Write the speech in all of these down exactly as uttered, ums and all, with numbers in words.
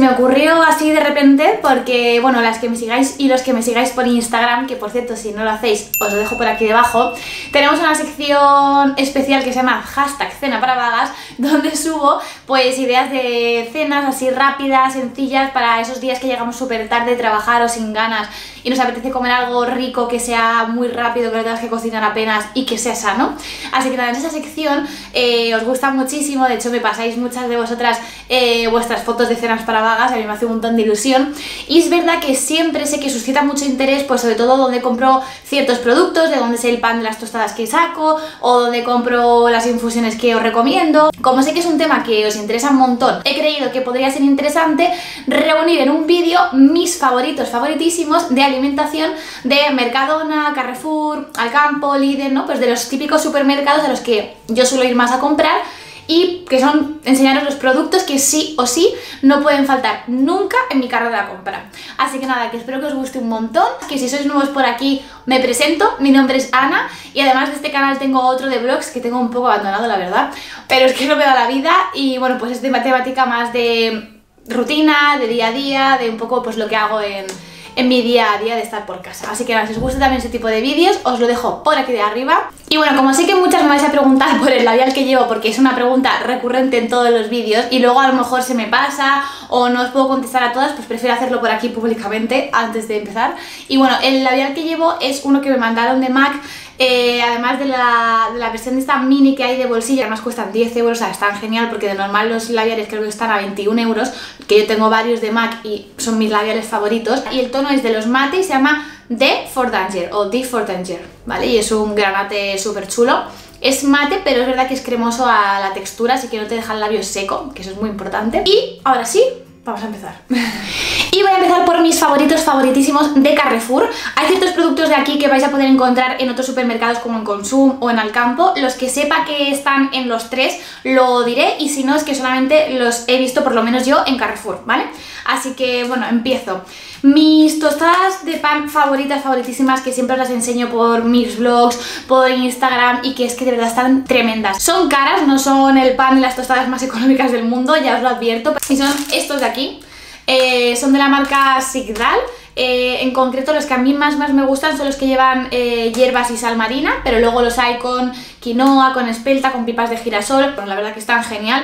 me ocurrió así de repente porque, bueno, las que me sigáis y los que me sigáis por Instagram, que por cierto, si no lo hacéis, os lo dejo por aquí debajo, tenemos una sección especial que se llama hashtag cena para vagas, donde subo pues ideas de cenas así rápidas, sencillas, para esos días que llegamos súper tarde de trabajar o sin ganas y nos apetece comer algo rico, que sea muy rápido, que no tengas que cocinar apenas y que sea sano. Así que nada, en esa sección eh, os gusta muchísimo, de hecho me pasáis muchas de vosotras eh, vuestras fotos de cenas para vagas, a mí me hace un montón de ilusión y es verdad que siempre sé que suscita mucho interés, pues sobre todo donde compro ciertos productos, de dónde sé el pan de las tostadas que saco o donde compro las infusiones que os recomiendo. Como sé que es un tema que os interesa un montón, he creído que podría ser interesante reunir en un vídeo mis favoritos, favoritísimos de alimentación de Mercadona, Carrefour, Alcampo, Lidl, ¿no? Pues de los típicos supermercados a los que yo suelo ir más a comprar y que son enseñaros los productos que sí o sí no pueden faltar nunca en mi carro de la compra. Así que nada, que espero que os guste un montón, que si sois nuevos por aquí me presento, mi nombre es Ana y además de este canal tengo otro de vlogs que tengo un poco abandonado la verdad, pero es que no me da la vida y bueno, pues es de matemática más de rutina, de día a día, de un poco pues lo que hago en... en mi día a día de estar por casa. Así que nada, si os gusta también ese tipo de vídeos, os lo dejo por aquí de arriba. Y bueno, como sé que muchas me vais a preguntar por el labial que llevo, porque es una pregunta recurrente en todos los vídeos y luego a lo mejor se me pasa o no os puedo contestar a todas, pues prefiero hacerlo por aquí públicamente antes de empezar. Y bueno, el labial que llevo es uno que me mandaron de MAC. Eh, además de la, de la versión de esta mini que hay de bolsillo, además cuestan diez euros, o sea, están genial porque de normal los labiales creo que están a veintiún euros, que yo tengo varios de MAC y son mis labiales favoritos. Y el tono es de los mate y se llama D for Danger o D for Danger, ¿vale? Y es un granate súper chulo. Es mate, pero es verdad que es cremoso a la textura, así que no te deja el labio seco, que eso es muy importante. Y ahora sí, vamos a empezar. Y voy a empezar por mis favoritos favoritísimos de Carrefour. Hay ciertos productos de aquí que vais a poder encontrar en otros supermercados como en Consum o en Alcampo. Los que sepa que están en los tres lo diré y si no es que solamente los he visto por lo menos yo en Carrefour, ¿vale? Así que bueno, empiezo. Mis tostadas de pan favoritas, favoritísimas, que siempre os las enseño por mis vlogs, por Instagram y que es que de verdad están tremendas. Son caras, no son el pan y las tostadas más económicas del mundo, ya os lo advierto. Y son estos de aquí. Eh, son de la marca Sigdal. Eh, en concreto los que a mí más, más me gustan son los que llevan eh, hierbas y sal marina, pero luego los hay con quinoa, con espelta, con pipas de girasol. Bueno, la verdad que están genial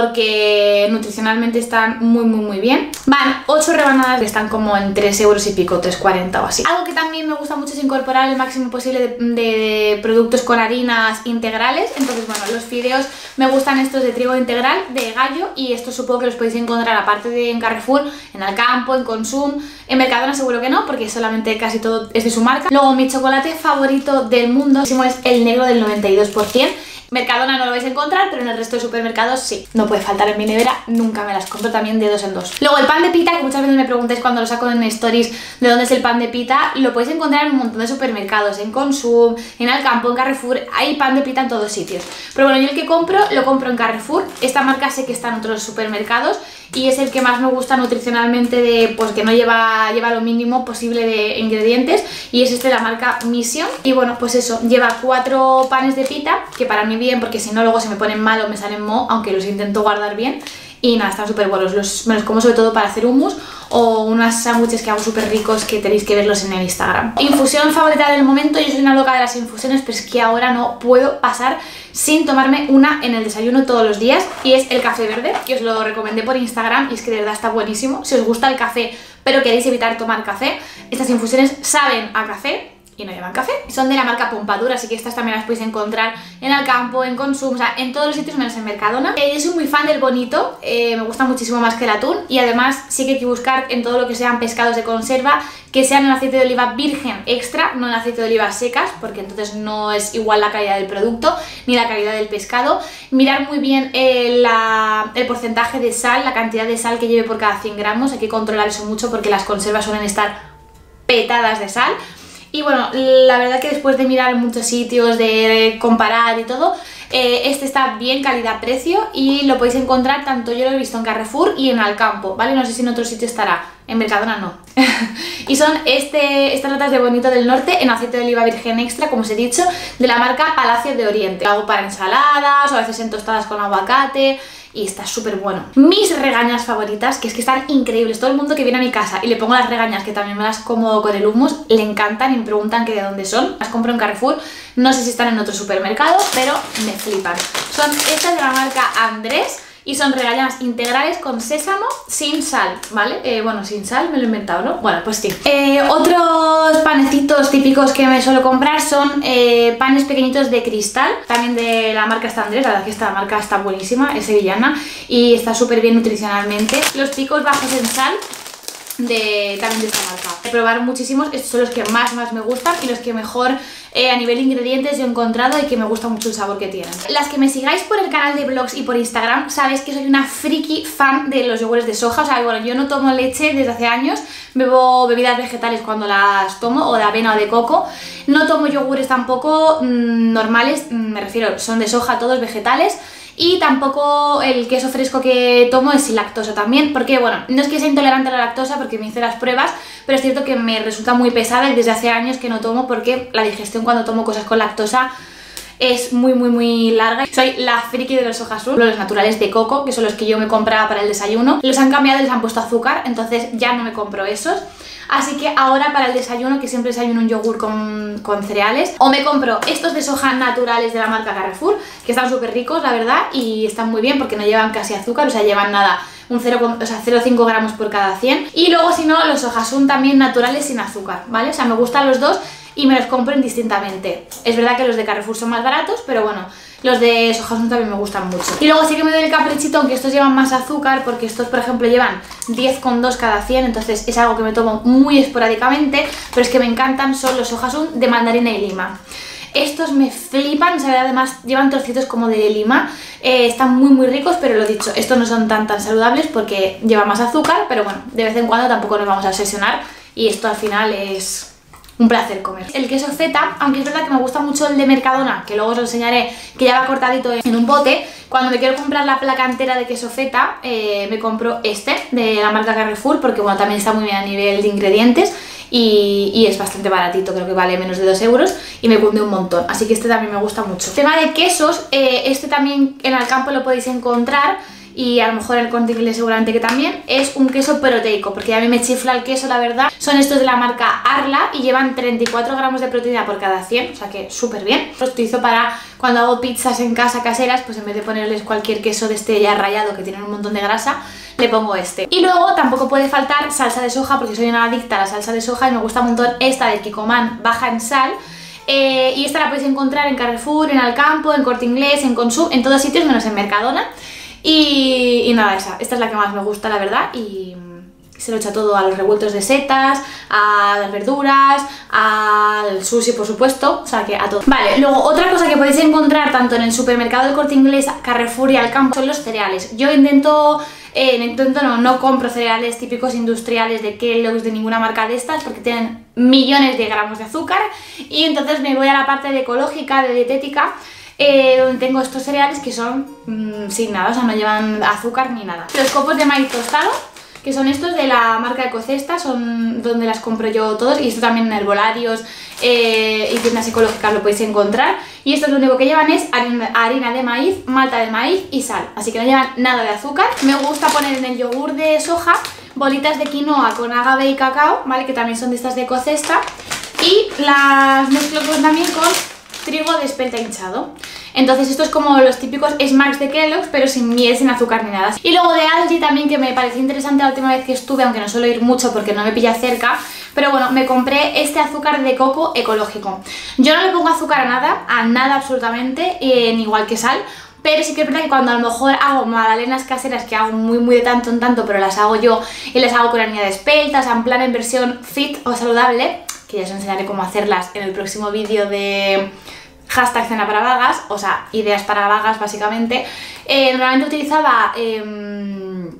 porque nutricionalmente están muy muy muy bien. Van ocho rebanadas que están como en tres euros y pico, tres cuarenta o así. Algo que también me gusta mucho es incorporar el máximo posible de, de productos con harinas integrales. Entonces bueno, los fideos me gustan estos de trigo integral, de gallo, y estos supongo que los podéis encontrar aparte de en Carrefour, en Alcampo, en Consum, en Mercadona seguro que no, porque solamente casi todo es de su marca. Luego mi chocolate favorito del mundo es el negro del noventa y dos por cien. Mercadona no lo vais a encontrar, pero en el resto de supermercados sí. No puede faltar en mi nevera, nunca me las compro también de dos en dos. Luego el pan de pita, que muchas veces me preguntáis cuando lo saco en stories de dónde es el pan de pita, lo podéis encontrar en un montón de supermercados, en Consum, en Alcampo, en Carrefour, hay pan de pita en todos sitios. Pero bueno, yo el que compro, lo compro en Carrefour. Esta marca sé que está en otros supermercados y es el que más me gusta nutricionalmente, de pues que no lleva, lleva lo mínimo posible de ingredientes, y es este de la marca Mission. Y bueno, pues eso, lleva cuatro panes de pita, que para mí bien, porque si no luego se me ponen mal o me salen mo, aunque los intento guardar bien. Y nada, están súper buenos, los, me los como sobre todo para hacer hummus o unos sándwiches que hago súper ricos, que tenéis que verlos en el Instagram. Infusión favorita del momento, yo soy una loca de las infusiones, pero es que ahora no puedo pasar sin tomarme una en el desayuno todos los días, y es el café verde, que os lo recomendé por Instagram y es que de verdad está buenísimo. Si os gusta el café pero queréis evitar tomar café, estas infusiones saben a café y no llevan café. Son de la marca Pompadour, así que estas también las podéis encontrar en Alcampo, en Consum, o sea, en todos los sitios menos en Mercadona. Eh, yo soy muy fan del bonito, eh, me gusta muchísimo más que el atún, y además sí que hay que buscar en todo lo que sean pescados de conserva que sean en aceite de oliva virgen extra, no en aceite de oliva secas, porque entonces no es igual la calidad del producto ni la calidad del pescado. Mirar muy bien eh, la, el porcentaje de sal, la cantidad de sal que lleve por cada cien gramos, hay que controlar eso mucho porque las conservas suelen estar petadas de sal. Y bueno, la verdad que después de mirar en muchos sitios, de comparar y todo, eh, este está bien calidad-precio y lo podéis encontrar, tanto yo lo he visto en Carrefour y en Alcampo, ¿vale? No sé si en otro sitio estará, en Mercadona no. Y son este, estas latas de bonito del norte en aceite de oliva virgen extra, como os he dicho, de la marca Palacio de Oriente. Lo hago para ensaladas o a veces en tostadas con aguacate y está súper bueno. Mis regañas favoritas, que es que están increíbles. Todo el mundo que viene a mi casa y le pongo las regañas, que también me las como con el hummus, le encantan y me preguntan que de dónde son. Las compro en Carrefour, no sé si están en otro supermercado, pero me flipan. Son estas de la marca Andrés. Y son regañas integrales con sésamo sin sal, ¿vale? Eh, bueno, sin sal me lo he inventado, ¿no? Bueno, pues sí. Eh, otros panecitos típicos que me suelo comprar son eh, panes pequeñitos de cristal, también de la marca Andrés. La verdad que esta marca está buenísima, es sevillana y está súper bien nutricionalmente. Los picos bajos en sal, de, también de esta marca. He probado muchísimos, estos son los que más más me gustan y los que mejor eh, a nivel de ingredientes yo he encontrado y que me gusta mucho el sabor que tienen. Las que me sigáis por el canal de vlogs y por Instagram sabéis que soy una friki fan de los yogures de soja. O sea, bueno, yo no tomo leche desde hace años, bebo bebidas vegetales cuando las tomo, o de avena o de coco. No tomo yogures tampoco mmm, normales, mmm, me refiero, son de soja todos vegetales. Y tampoco el queso fresco que tomo es sin lactosa también, porque bueno, no es que sea intolerante a la lactosa porque me hice las pruebas, pero es cierto que me resulta muy pesada y desde hace años que no tomo porque la digestión cuando tomo cosas con lactosa es muy muy muy larga. Soy la friki de los soja azul, los naturales de coco, que son los que yo me compraba para el desayuno. Los han cambiado y les han puesto azúcar, entonces ya no me compro esos. Así que ahora para el desayuno, que siempre desayuno un yogur con, con cereales, o me compro estos de soja naturales de la marca Carrefour, que están súper ricos, la verdad, y están muy bien porque no llevan casi azúcar, o sea, llevan nada, un cero coma cinco gramos por cada cien. Y luego, si no, los soja son también naturales sin azúcar, ¿vale? O sea, me gustan los dos y me los compro indistintamente. Es verdad que los de Carrefour son más baratos, pero bueno, los de soja también me gustan mucho. Y luego sí que me doy el caprichito, aunque estos llevan más azúcar, porque estos, por ejemplo, llevan diez coma dos cada cien, entonces es algo que me tomo muy esporádicamente, pero es que me encantan, son los soja de mandarina y lima. Estos me flipan, o sea, además llevan trocitos como de lima, eh, están muy muy ricos, pero lo dicho, estos no son tan tan saludables porque llevan más azúcar, pero bueno, de vez en cuando tampoco nos vamos a obsesionar y esto al final es un placer comer. El queso feta, aunque es verdad que me gusta mucho el de Mercadona, que luego os lo enseñaré, que ya va cortadito en un bote, cuando me quiero comprar la placa entera de queso feta, eh, me compro este, de la marca Carrefour, porque bueno, también está muy bien a nivel de ingredientes y, y es bastante baratito, creo que vale menos de dos euros y me cunde un montón, así que este también me gusta mucho. Tema de quesos, eh, este también en Alcampo lo podéis encontrar, y a lo mejor el Corte Inglés seguramente que también, es un queso proteico, porque a mí me chifla el queso, la verdad. Son estos de la marca Arla y llevan treinta y cuatro gramos de proteína por cada cien, o sea que súper bien. Los utilizo para cuando hago pizzas en casa caseras, pues en vez de ponerles cualquier queso de este ya rallado que tienen un montón de grasa, le pongo este. Y luego tampoco puede faltar salsa de soja, porque soy una adicta a la salsa de soja y me gusta un montón esta de Kikkoman baja en sal. Eh, y esta la podéis encontrar en Carrefour, en Alcampo, en Corte Inglés, en Consum, en todos sitios menos en Mercadona. Y, y nada, esa, esta es la que más me gusta, la verdad, y se lo echa todo a los revueltos de setas, a las verduras, al sushi por supuesto, o sea que a todo. Vale, luego otra cosa que podéis encontrar tanto en el supermercado del Corte Inglés, Carrefour y Alcampo son los cereales. Yo intento, eh, intento no, no compro cereales típicos industriales de Kellogg's, de ninguna marca de estas, porque tienen millones de gramos de azúcar, y entonces me voy a la parte de ecológica, de dietética, Eh, donde tengo estos cereales que son mmm, sin nada, o sea, no llevan azúcar ni nada. Los copos de maíz tostado, que son estos de la marca Ecocesta, son donde las compro yo todos, y esto también en herbolarios eh, y tiendas ecológicas lo podéis encontrar. Y esto lo único que llevan es harina, harina de maíz, malta de maíz y sal, así que no llevan nada de azúcar. Me gusta poner en el yogur de soja bolitas de quinoa con agave y cacao, ¿vale? Que también son de estas de Ecocesta, y las mezclo pues también con trigo de espelta hinchado. Entonces esto es como los típicos smacks de Kellogg's, pero sin miel, sin azúcar ni nada. Y luego de Aldi también, que me pareció interesante la última vez que estuve, aunque no suelo ir mucho porque no me pilla cerca, pero bueno, me compré este azúcar de coco ecológico. Yo no le pongo azúcar a nada, a nada absolutamente, eh, ni igual que sal, pero sí que es verdad que cuando a lo mejor hago magdalenas caseras, que hago muy muy de tanto en tanto, pero las hago yo y las hago con harina de espelta, o sea, en plan en versión fit o saludable, que ya os enseñaré cómo hacerlas en el próximo vídeo de hashtag cena para vagas, o sea, ideas para vagas básicamente. Eh, normalmente utilizaba eh,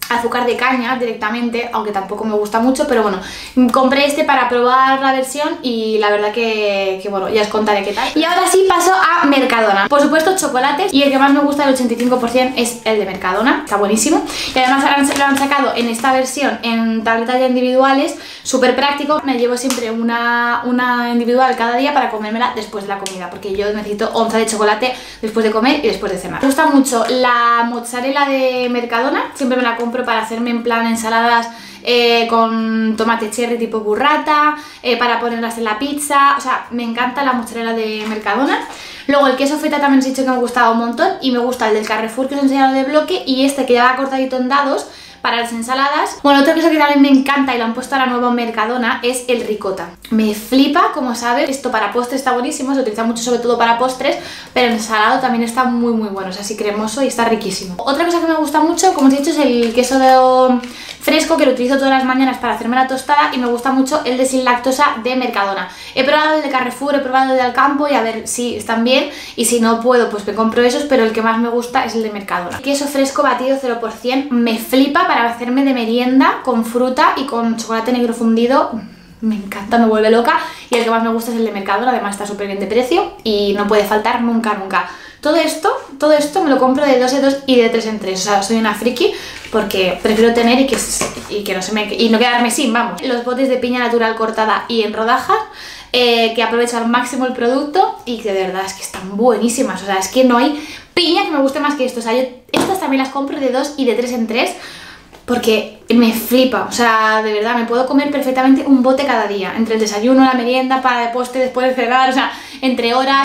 azúcar de caña directamente, aunque tampoco me gusta mucho, pero bueno, compré este para probar la versión y la verdad que, que bueno, ya os contaré qué tal. Y ahora sí paso a Mercadona. Por supuesto chocolates, y el que más me gusta, el ochenta y cinco por ciento, es el de Mercadona, está buenísimo. Y además lo han sacado en esta versión en tabletas ya individuales, súper práctico. Me llevo siempre una, una individual cada día para comérmela después de la comida, porque yo necesito onza de chocolate después de comer y después de cenar. Me gusta mucho la mozzarella de Mercadona, siempre me la compro para hacerme en plan ensaladas eh, con tomate cherry tipo burrata, eh, para ponerlas en la pizza, o sea, me encanta la mozzarella de Mercadona. Luego el queso feta también os he dicho que me gustaba un montón, y me gusta el del Carrefour que os he enseñado de bloque, y este que ya va cortadito en dados para las ensaladas. Bueno, otro queso que también me encanta y lo han puesto ahora nuevo en Mercadona es el ricota. Me flipa, como sabes, esto para postres está buenísimo, se utiliza mucho sobre todo para postres, pero en ensalado también está muy muy bueno, es así cremoso y está riquísimo. Otra cosa que me gusta mucho, como os he dicho, es el queso de fresco, que lo utilizo todas las mañanas para hacerme la tostada, y me gusta mucho el de sin lactosa de Mercadona. He probado el de Carrefour, he probado el de Alcampo, y a ver si están bien, y si no puedo pues me compro esos, pero el que más me gusta es el de Mercadona. Queso fresco batido cero por ciento, me flipa para hacerme de merienda con fruta y con chocolate negro fundido. Me encanta, me vuelve loca, y el que más me gusta es el de Mercadona, además está súper bien de precio y no puede faltar nunca, nunca. Todo esto, todo esto me lo compro de dos en dos y de tres en tres, o sea, soy una friki porque prefiero tener y que, y que no se me, y no quedarme sin, vamos. Los botes de piña natural cortada y en rodajas, eh, que aprovecho al máximo el producto y que de verdad es que están buenísimas, o sea, es que no hay piña que me guste más que esto, o sea, yo estas también las compro de dos y de tres en tres porque me flipa, o sea, de verdad, me puedo comer perfectamente un bote cada día, entre el desayuno, la merienda, para el postre, después de cenar, o sea, entre horas.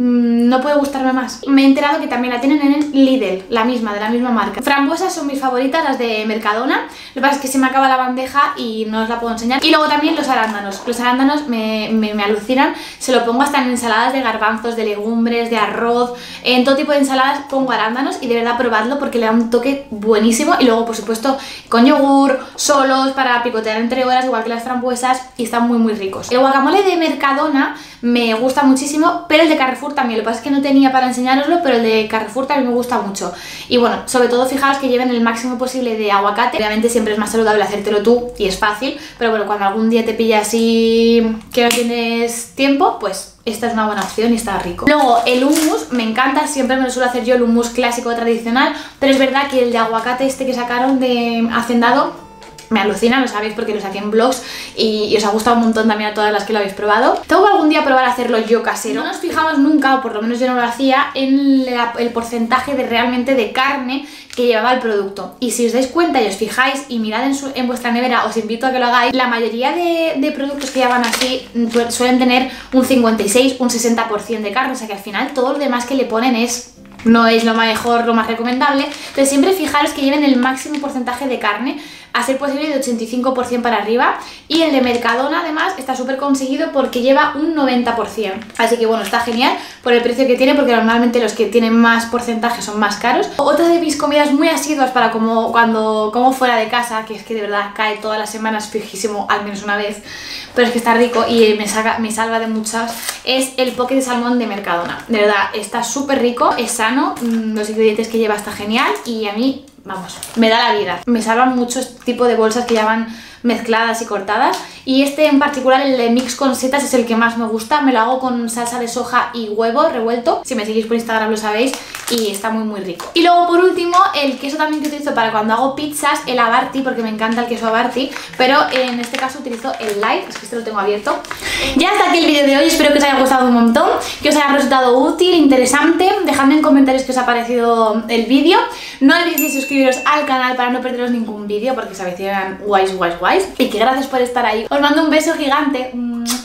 No puede gustarme más. Me he enterado que también la tienen en Lidl, la misma, de la misma marca. Frambuesas son mis favoritas, las de Mercadona. Lo que pasa es que se me acaba la bandeja y no os la puedo enseñar. Y luego también los arándanos. Los arándanos me, me, me alucinan. Se lo pongo hasta en ensaladas de garbanzos, de legumbres, de arroz. En todo tipo de ensaladas pongo arándanos, y de verdad probadlo porque le da un toque buenísimo. Y luego, por supuesto, con yogur, solos, para picotear entre horas, igual que las frambuesas, y están muy muy ricos. El guacamole de Mercadona me gusta muchísimo, pero el de Carrefour también. Lo que pasa es que no tenía para enseñároslo, pero el de Carrefour también me gusta mucho. Y bueno, sobre todo fijaos que lleven el máximo posible de aguacate. Obviamente siempre es más saludable hacértelo tú y es fácil, pero bueno, cuando algún día te pillas y que no tienes tiempo, pues esta es una buena opción y está rico. Luego el hummus me encanta, siempre me lo suelo hacer yo, el hummus clásico tradicional, pero es verdad que el de aguacate este que sacaron de Hacendado me alucina, lo sabéis porque lo saqué en vlogs y, y os ha gustado un montón también a todas las que lo habéis probado. Tengo que algún día probar a hacerlo yo casero. No nos fijamos nunca, o por lo menos yo no lo hacía, en la, el porcentaje de realmente de carne que llevaba el producto. Y si os dais cuenta y os fijáis y mirad en, su, en vuestra nevera, os invito a que lo hagáis, la mayoría de, de productos que llevan así suelen tener un cincuenta y seis, un sesenta por ciento de carne, o sea que al final todo lo demás que le ponen es... no es lo mejor, lo más recomendable. Entonces siempre fijaros que lleven el máximo porcentaje de carne, a ser posible de ochenta y cinco por ciento para arriba, y el de Mercadona además está súper conseguido porque lleva un noventa por ciento, así que bueno, está genial por el precio que tiene, porque normalmente los que tienen más porcentaje son más caros. Otra de mis comidas muy asiduas para como cuando como fuera de casa, que es que de verdad cae todas las semanas fijísimo al menos una vez, pero es que está rico y me, saca, me salva de muchas, es el poke de salmón de Mercadona. De verdad, está súper rico, es sano, los ingredientes que lleva está genial, y a mí, vamos, me da la vida. Me salvan mucho este tipo de bolsas que ya van mezcladas y cortadas, y este en particular, el de mix con setas, es el que más me gusta. Me lo hago con salsa de soja y huevo revuelto, si me seguís por Instagram lo sabéis, y está muy muy rico. Y luego por último, el queso también que utilizo para cuando hago pizzas, el Abarti, porque me encanta el queso Abarti, pero en este caso utilizo el light, es que este lo tengo abierto. Ya hasta aquí el vídeo de hoy, espero que os haya gustado un montón, que os haya resultado útil, interesante. Dejadme en comentarios qué os ha parecido el vídeo. No olvidéis suscribiros al canal para no perderos ningún vídeo, porque se avecinan guays, guays, guays. Y que gracias por estar ahí. Os mando un beso gigante.